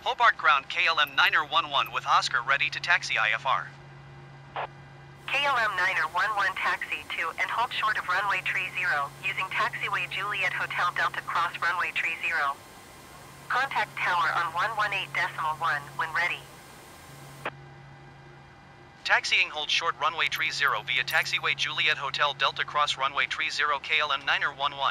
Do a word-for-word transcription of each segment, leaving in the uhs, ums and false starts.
Hobart Ground K L M niner one one with Oscar ready to taxi I F R. K L M niner one one taxi to and hold short of runway tree zero, using taxiway Juliet Hotel Delta cross runway tree zero. Contact tower on one one eight decimal one when ready. Taxiing hold short runway tree zero via taxiway Juliet Hotel Delta cross runway tree zero K L M niner one one.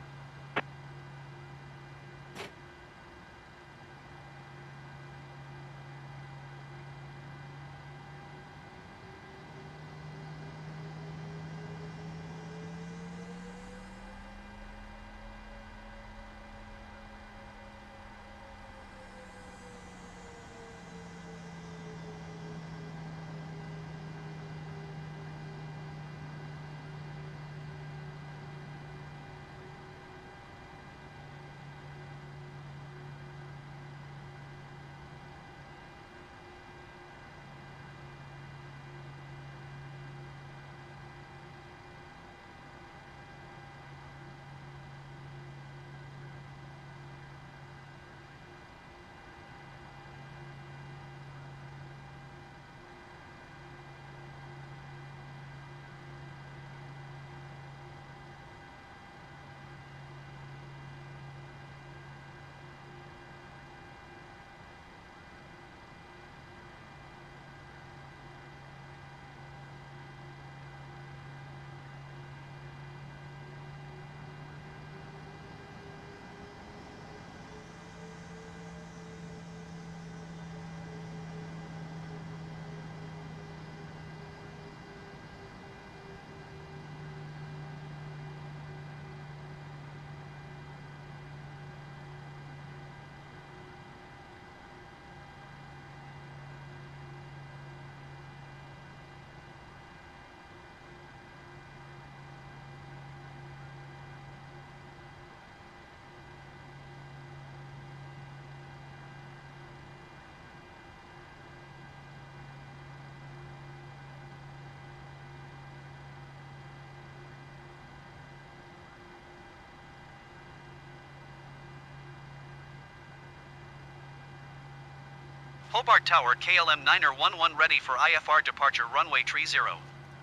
Hobart Tower K L M niner one one ready for I F R departure runway tree zero.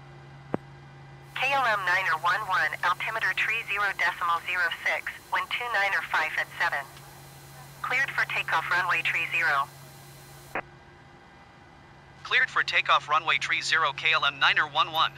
K L M niner one one, altimeter tree zero decimal zero six, wind two niner five at seven. Cleared for takeoff runway tree zero. Cleared for takeoff runway tree zero K L M niner one one.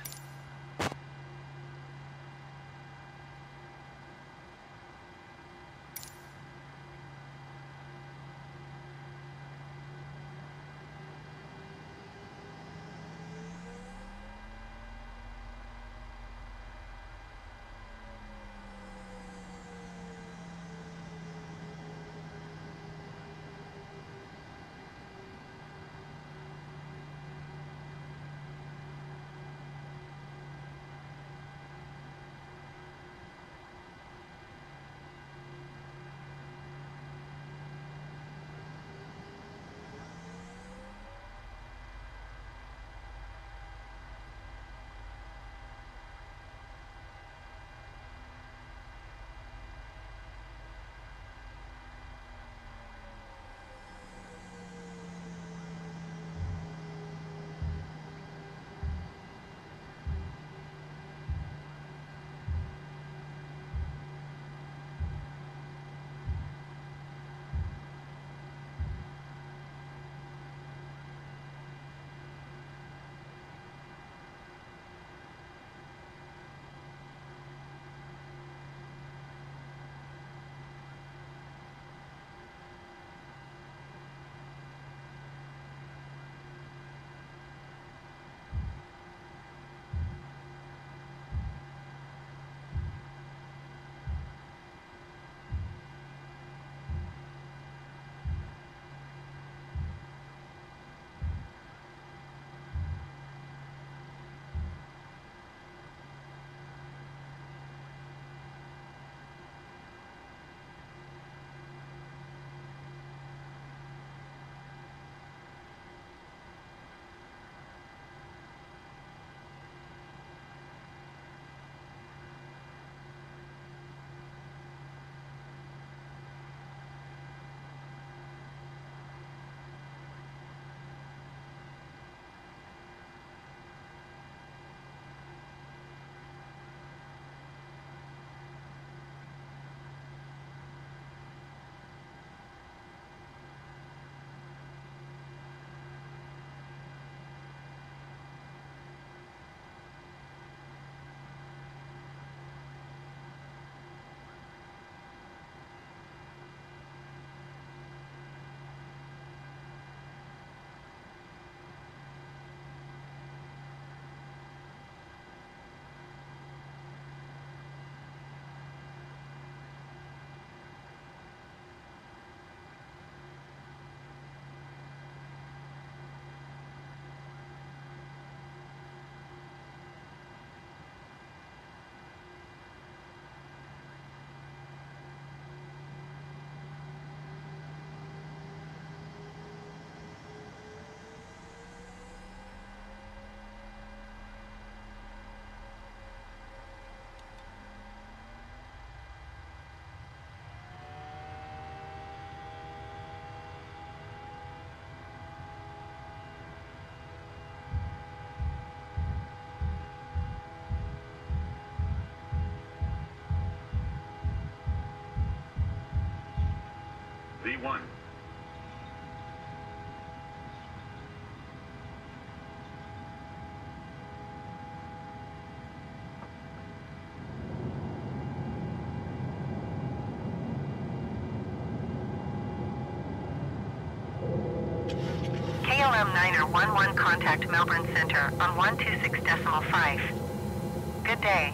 V one. K L M niner one one contact Melbourne Center on one two six decimal five. Good day.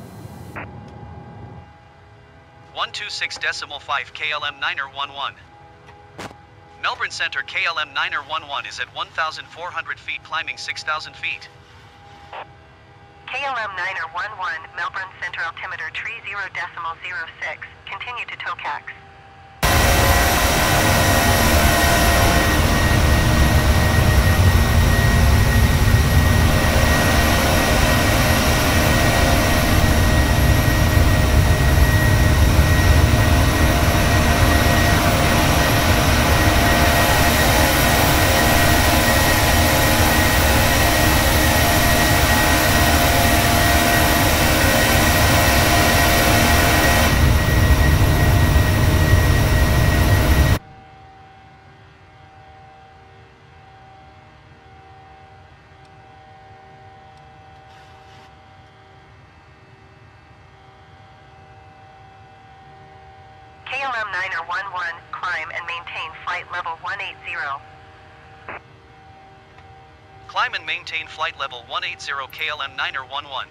one two six decimal five K L M niner one one. Melbourne Center K L M niner one one is at one thousand four hundred feet climbing six thousand feet. K L M niner one one, Melbourne Center altimeter tree zero decimal zero six. Continue to Tokax. K L M niner one one, climb and maintain flight level one eighty. Climb and maintain flight level one eighty K L M niner one one.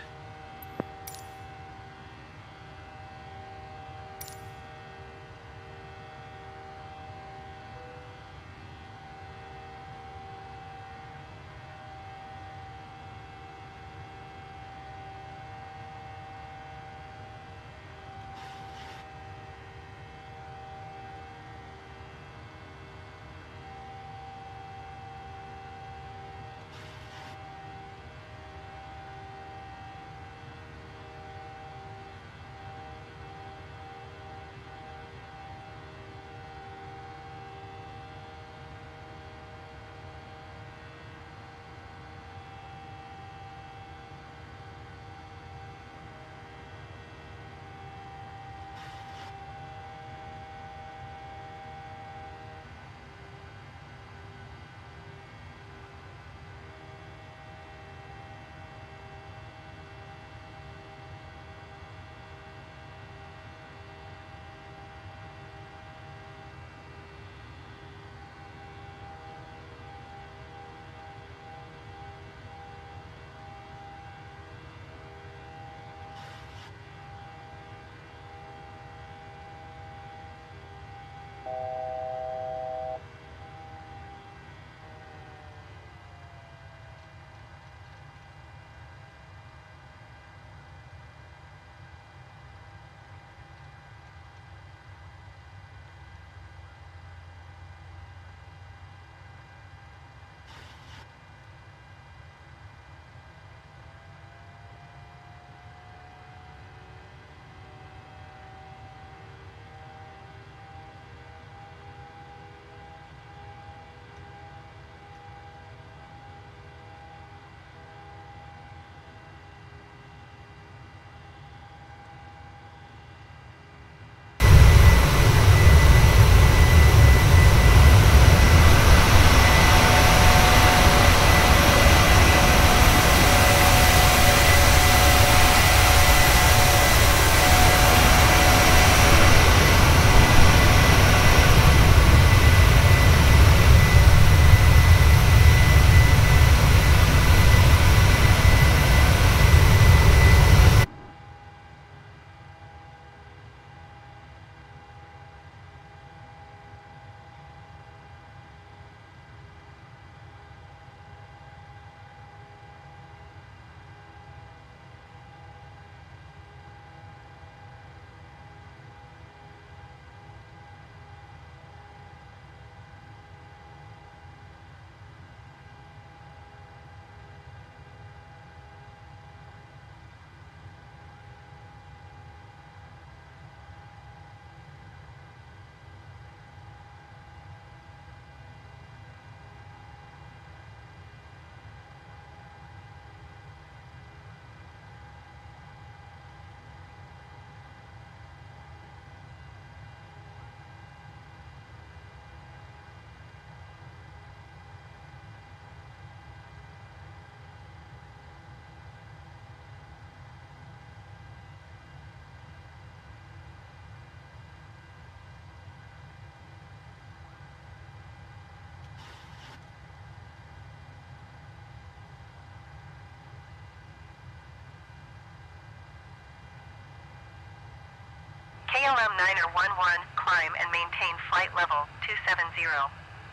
L M niner one one, climb and maintain flight level two seven zero.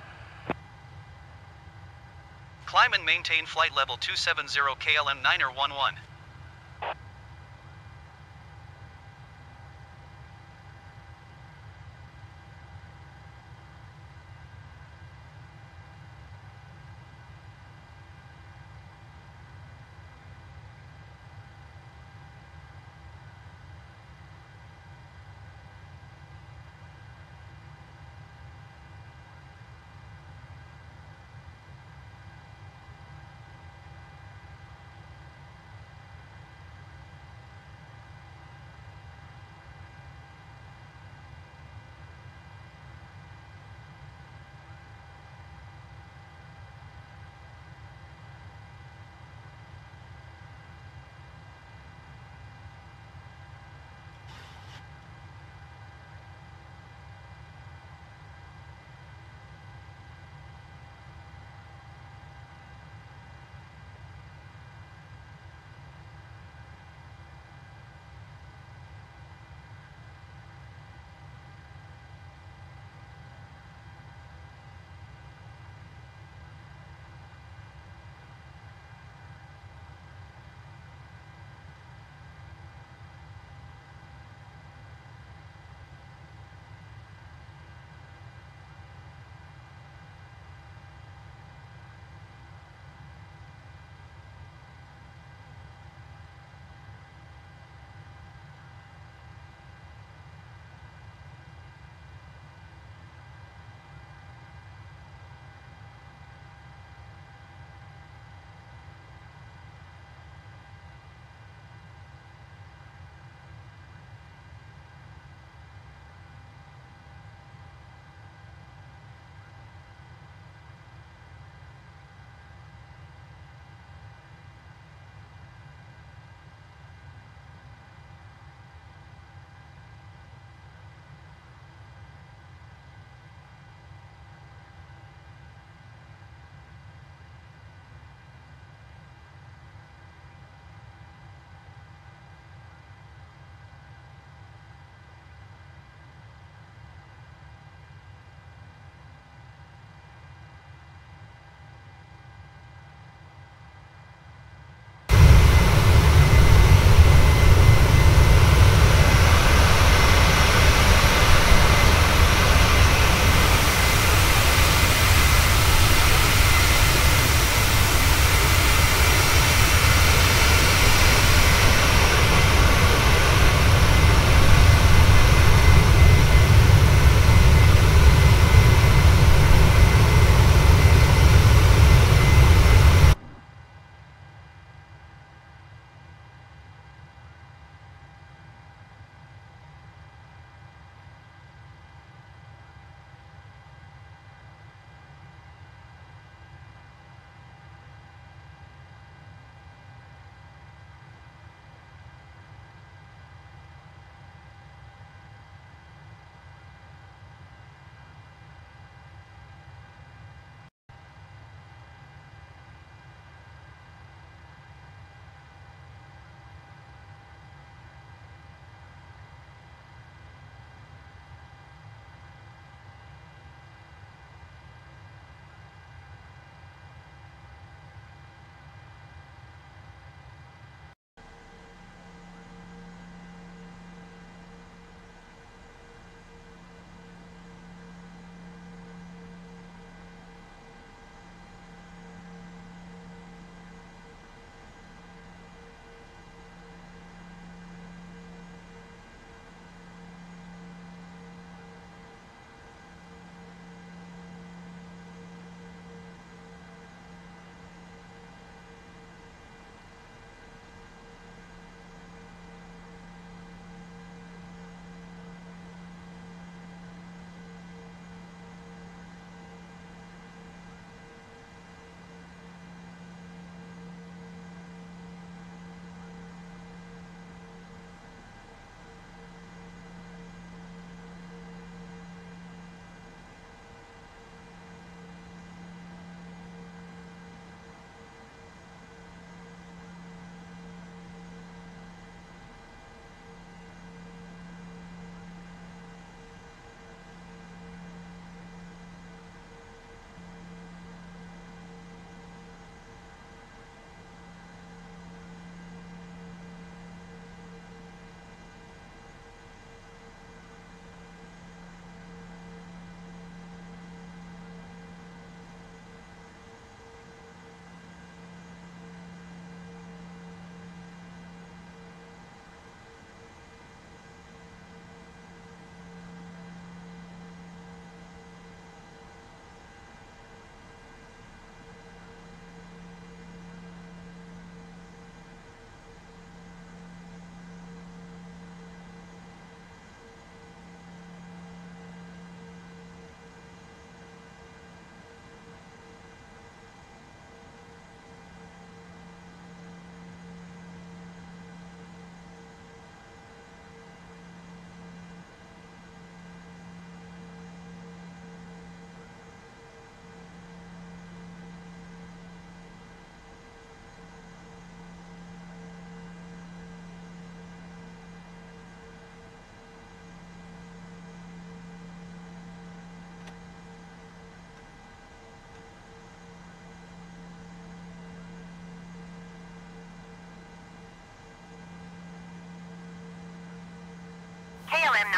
Climb and maintain flight level two seven zero K L M niner one one.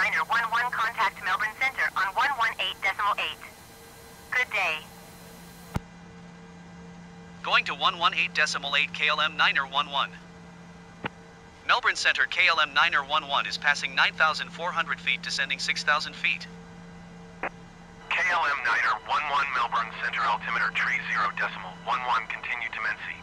Niner one one, contact Melbourne Center on one one eight decimal eight. Good day. Going to one one eight decimal eight K L M Niner one one. Melbourne Center K L M Niner one one is passing nine thousand four hundred feet, descending six thousand feet. K L M Niner one one, Melbourne Center altimeter tree zero decimal one one, continue to Mency.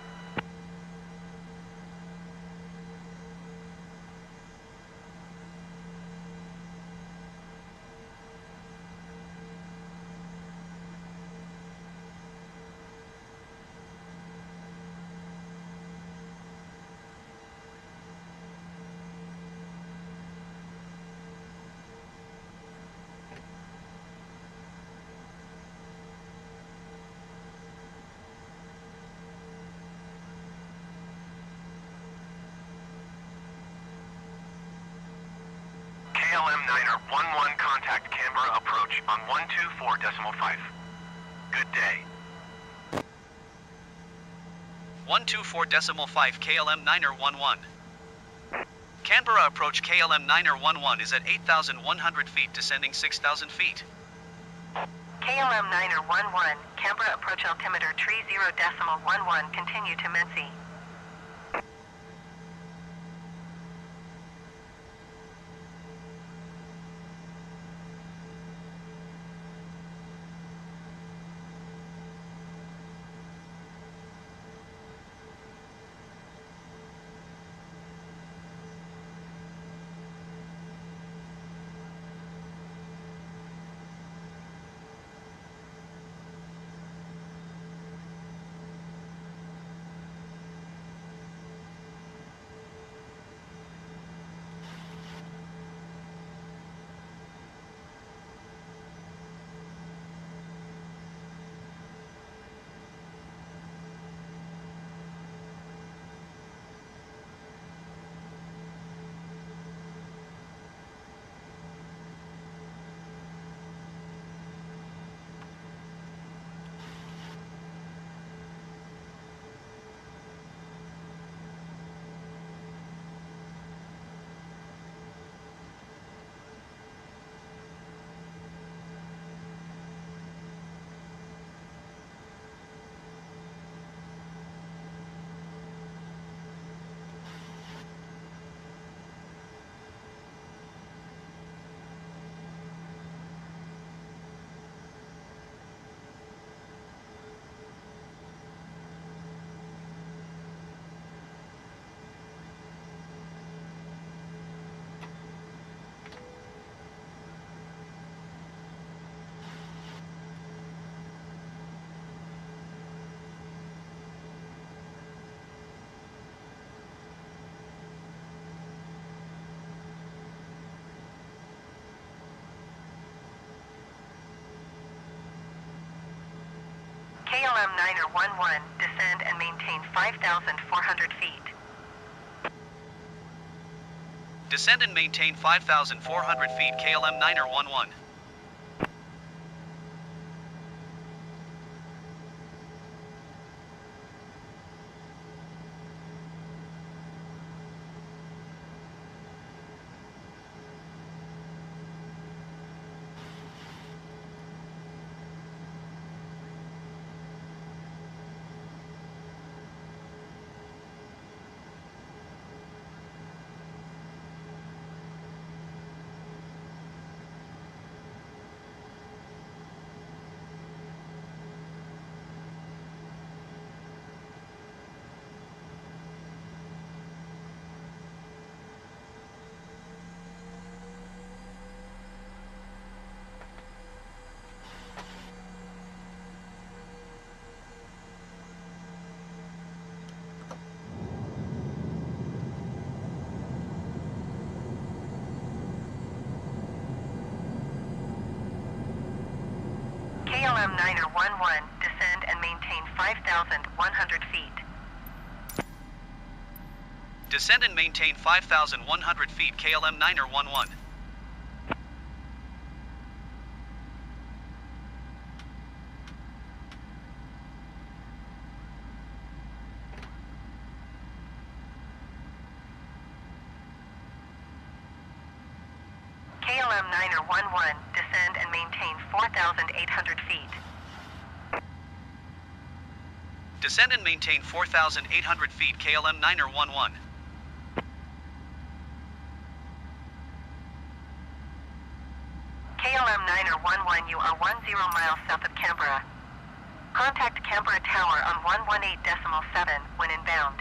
K L M Niner one one, contact Canberra approach on one two four decimal five. Good day. one two four decimal five K L M Niner one one. Canberra approach K L M Niner one one is at eight thousand one hundred feet, descending six thousand feet. K L M Niner one one, Canberra approach altimeter tree zero decimal one one, continue to Mency. K L M Niner one one, descend and maintain five thousand four hundred feet. Descend and maintain five thousand four hundred feet K L M Niner one one. K L M Niner one one, descend and maintain five thousand one hundred feet. Descend and maintain five thousand one hundred feet K L M Niner one one. M niner one one, descend and maintain four thousand eight hundred feet. Descend and maintain four thousand eight hundred feet, K L M niner one one. K L M niner one one, you are one zero miles south of Canberra. Contact Canberra Tower on one one eight point seven when inbound.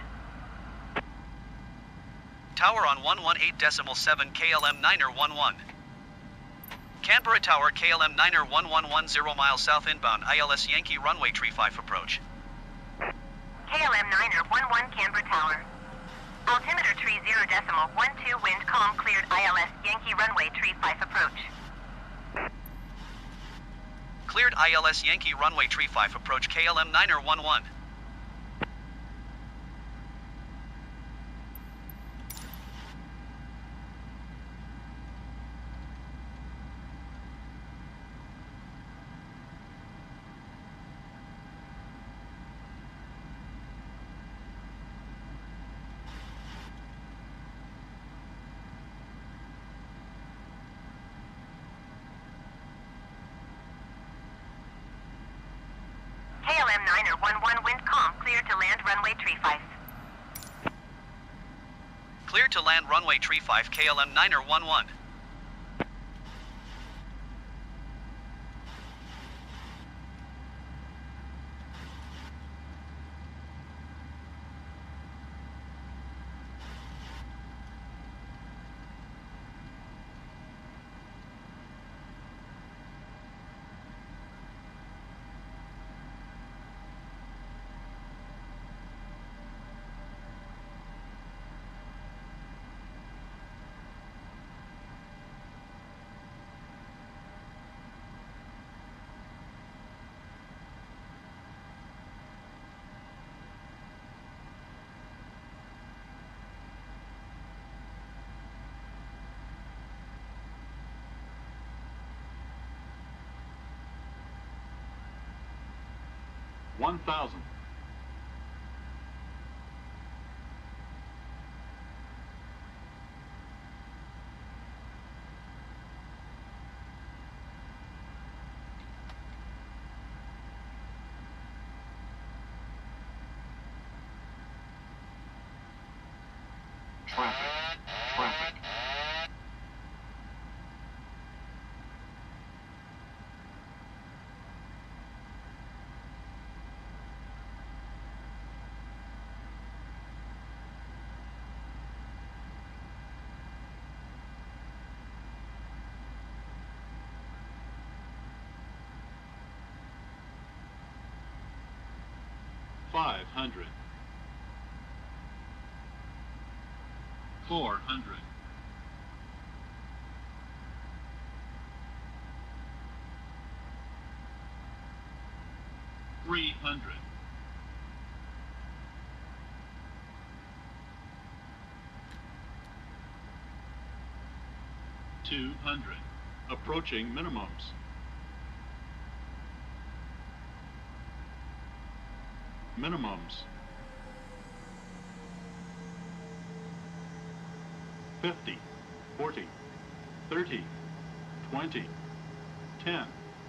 Tower on one one eight point seven, K L M niner one one. Canberra Tower, K L M niner one one one, zero miles south inbound, I L S Yankee runway tree five approach. K L M niner one one, Canberra Tower. Altimeter tree zero decimal one two, wind calm, cleared, I L S Yankee runway tree five approach. Cleared, I L S Yankee runway tree five approach, K L M niner one one. K L M niner one one, wind calm, clear to land runway tree five. Clear to land runway tree five, K L M niner one one. One thousand. Traffic. Traffic. Five hundred. Four hundred. Three hundred. Two hundred. Approaching minimums. Minimums. Fifty, forty, thirty, twenty, ten.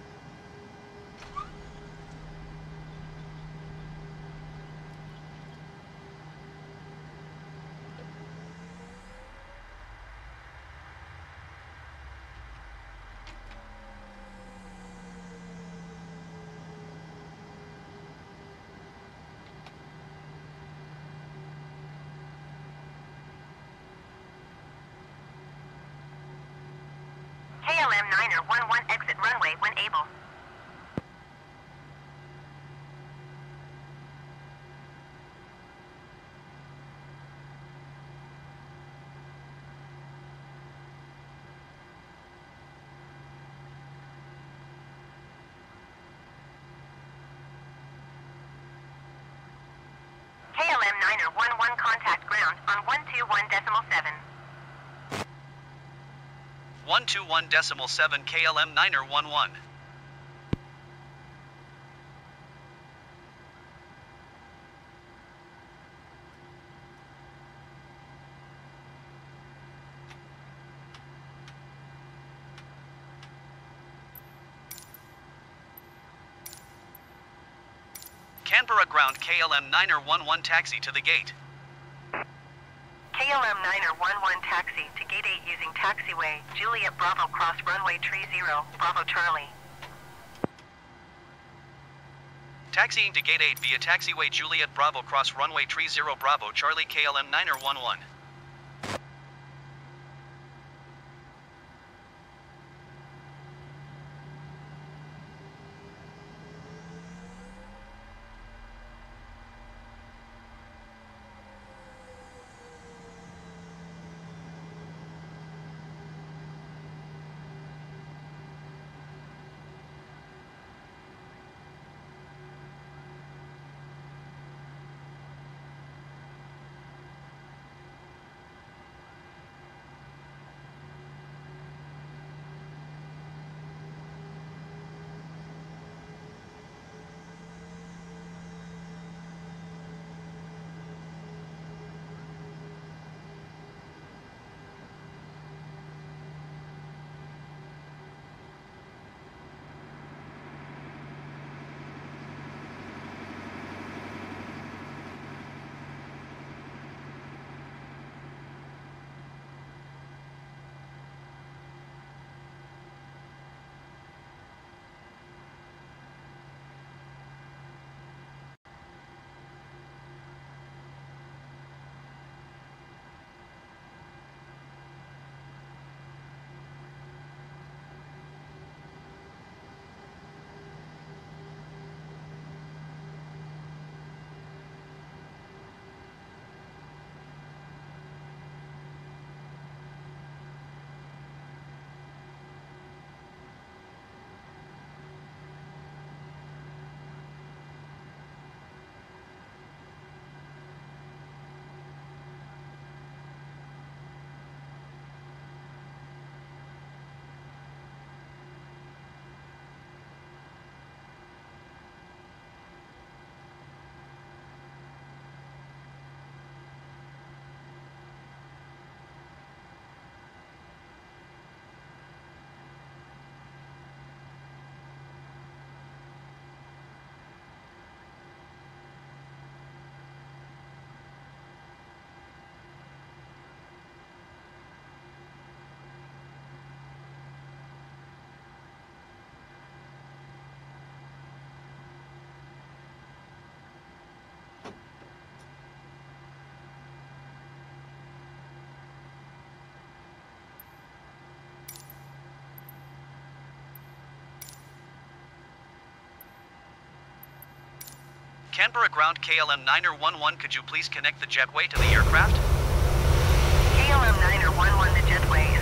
K L M niner one one, exit runway when able. K L M niner one one, contact ground on one two one point seven. one two one point seven, K L M niner one one. Canberra ground K L M niner one one taxi to the gate. K L M niner one one taxi to gate eight using taxiway Juliet Bravo cross runway tree zero, Bravo Charlie. Taxiing to gate eight via taxiway Juliet Bravo cross runway tree zero Bravo Charlie K L M niner one one. Canberra ground K L M niner one one, could you please connect the jetway to the aircraft? K L M niner one one, the jetway is